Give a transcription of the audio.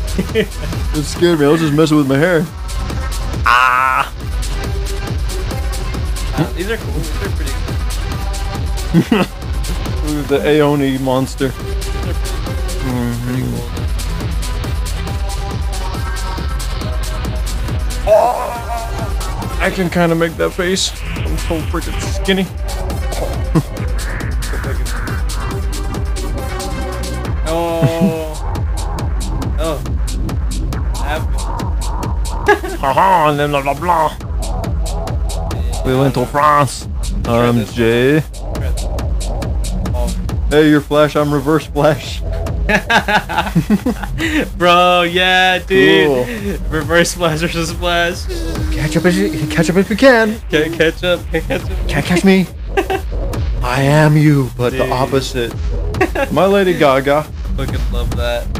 It scared me. I was just messing with my hair. Ah. These are cool. These are pretty cool. Look at the Aoni monster. These are pretty cool. Oh, I can kind of make that face. I'm so freaking skinny. Oh. Oh. Haha, blah blah blah. We went to France. I'm Jay. Hey, you're Flash. I'm Reverse Flash. Bro, yeah, dude. Cool. Reverse Flash versus Flash. Catch up if you can. Can't catch up. Can't catch up. Can't catch me. I am you, but the opposite. My Lady Gaga. Fucking love that.